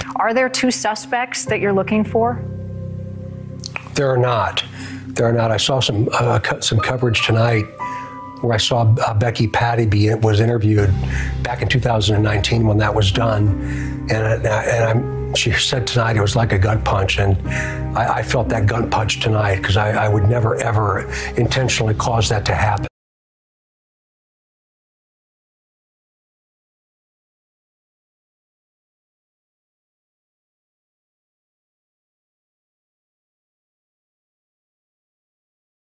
Are there two suspects that you're looking for? There are not. There are not. I saw some coverage tonight where I saw Becky Patty was interviewed back in 2019 when that was done, and she said tonight it was like a gut punch, and I felt that gut punch tonight because I would never ever intentionally cause that to happen.